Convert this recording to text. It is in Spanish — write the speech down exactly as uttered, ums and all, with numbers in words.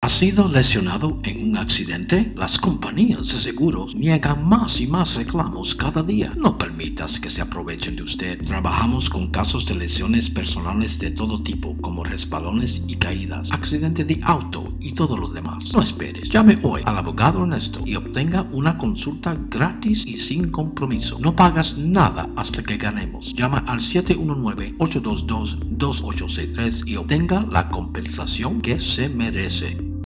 ¿Ha sido lesionado en un accidente? Las compañías de seguros niegan más y más reclamos cada día. No permitas que se aprovechen de usted. Trabajamos con casos de lesiones personales de todo tipo, como resbalones y caídas, accidente de auto y todo lo demás. No esperes. Llame hoy al abogado Ernesto y obtenga una consulta gratis y sin compromiso. No pagas nada hasta que ganemos. Llama al siete uno nueve, ocho dos dos, dos ocho seis tres y obtenga la compensación que se merece.